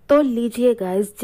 तो लीजिए गाइस,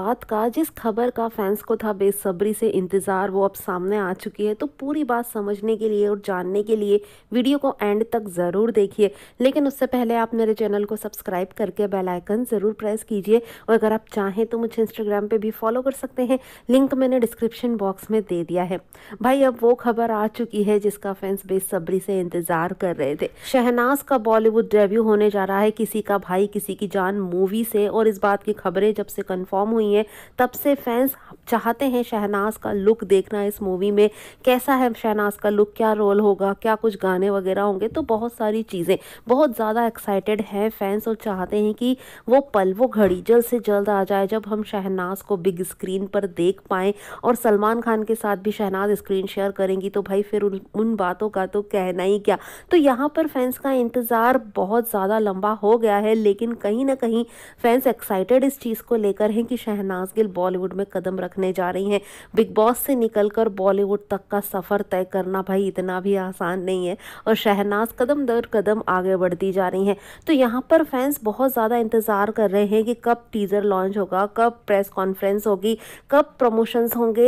जिस खबर का फैंस को था बेसब्री से इंतज़ार, वो अब सामने आ चुकी है। तो पूरी बात समझने के लिए और जानने के लिए वीडियो को एंड तक ज़रूर देखिए। लेकिन उससे पहले आप मेरे चैनल को सब्सक्राइब करके बेल आइकन ज़रूर प्रेस कीजिए। और अगर आप चाहें तो मुझे इंस्टाग्राम पे भी फॉलो कर सकते हैं, लिंक मैंने डिस्क्रिप्शन बॉक्स में दे दिया है। भाई, अब वो खबर आ चुकी है जिसका फैंस बेसब्री से इंतज़ार कर रहे थे। शहनाज का बॉलीवुड डेब्यू होने जा रहा है किसी का भाई किसी की जान मूवी से। और इस बात की खबरें जब से कंफर्म हुई हैं, तब से फैंस चाहते हैं शहनाज का लुक देखना इस मूवी में। कैसा है शहनाज का लुक, क्या रोल होगा, क्या कुछ गाने वगैरह होंगे, तो बहुत सारी चीज़ें। बहुत ज़्यादा एक्साइटेड हैं फैंस और चाहते हैं कि वो पल, वो घड़ी जल्द से जल्द आ जाए जब हम शहनाज को बिग स्क्रीन पर देख पाएँ। और सलमान खान के साथ भी शहनाज स्क्रीन शेयर करेंगी तो भाई फिर उन बातों का तो कहना ही क्या। तो यहाँ पर फैंस का इंतज़ार बहुत ज़्यादा लंबा हो गया है, लेकिन कहीं ना कहीं फैंस एक्साइटेड इस चीज़ को लेकर हैं कि शहनाज गिल बॉलीवुड में कदम रखने जा रही हैं। बिग बॉस से निकलकर बॉलीवुड तक का सफ़र तय करना भाई इतना भी आसान नहीं है। और शहनाज कदम दर कदम आगे बढ़ती जा रही हैं। तो यहाँ पर फैंस बहुत ज़्यादा इंतज़ार कर रहे हैं कि कब टीज़र लॉन्च होगा, कब प्रेस कॉन्फ्रेंस होगी, कब प्रमोशंस होंगे,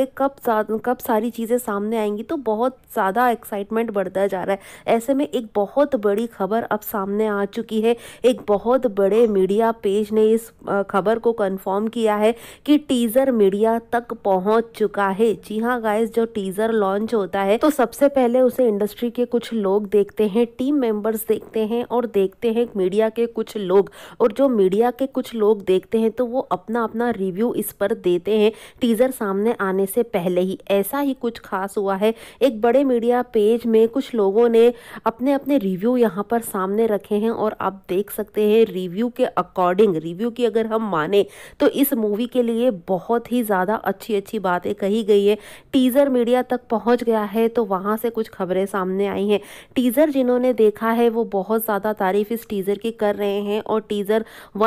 कब सारी चीज़ें सामने आएंगी। तो बहुत ज़्यादा एक्साइटमेंट बढ़ता जा रहा है। ऐसे में एक बहुत बड़ी खबर अब सामने आ चुकी है। एक बहुत बड़े मीडिया पेज ने इस खबर को कंफर्म किया है कि टीजर मीडिया तक पहुंच चुका है। जी हाँ गाइस, जो टीजर लॉन्च होता है तो सबसे पहले उसे इंडस्ट्री के कुछ लोग देखते हैं, टीम मेंबर्स देखते हैं और देखते हैं मीडिया के कुछ लोग। और जो मीडिया के कुछ लोग देखते हैं तो वो अपना अपना रिव्यू इस पर देते हैं टीजर सामने आने से पहले ही। ऐसा ही कुछ खास हुआ है। एक बड़े मीडिया पेज में कुछ लोगों ने अपने अपने रिव्यू यहाँ पर सामने रखे हैं और आप देख सकते हैं रिव्यू के अकॉर्डिंग, रिव्यू की अगर हम माने तो इस मूवी के लिए बहुत ही ज़्यादा अच्छी अच्छी बातें कही गई है। टीज़र मीडिया तक पहुंच गया है तो वहाँ से कुछ खबरें सामने आई हैं। टीज़र जिन्होंने देखा है वो बहुत ज़्यादा तारीफ इस टीज़र की कर रहे हैं। और टीज़र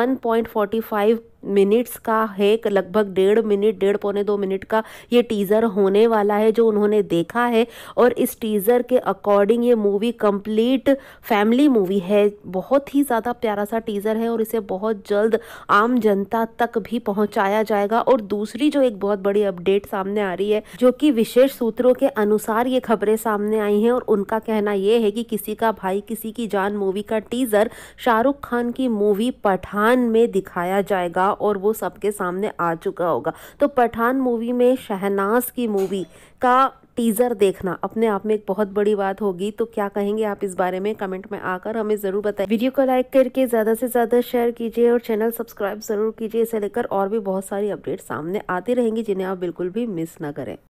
1.45 मिनट्स का है, लगभग 1.5 मिनट, 1.5 पौने 2 मिनट का ये टीज़र होने वाला है जो उन्होंने देखा है। और इस टीज़र के अकॉर्डिंग ये मूवी कंप्लीट फैमिली मूवी है। बहुत ही ज़्यादा प्यारा सा टीज़र है और इसे बहुत जल्द आम जनता तक भी पहुंचाया जाएगा। और दूसरी जो एक बहुत बड़ी अपडेट सामने आ रही है, जो कि विशेष सूत्रों के अनुसार ये खबरें सामने आई हैं और उनका कहना ये है कि किसी का भाई किसी की जान मूवी का टीज़र शाहरुख खान की मूवी पठान में दिखाया जाएगा और वो सबके सामने आ चुका होगा। तो पठान मूवी में शहनाज की मूवी का टीज़र देखना अपने आप में एक बहुत बड़ी बात होगी। तो क्या कहेंगे आप इस बारे में, कमेंट में आकर हमें ज़रूर बताएं। वीडियो को लाइक करके ज़्यादा से ज़्यादा शेयर कीजिए और चैनल सब्सक्राइब ज़रूर कीजिए। इसे लेकर और भी बहुत सारी अपडेट सामने आती रहेंगी जिन्हें आप बिल्कुल भी मिस ना करें।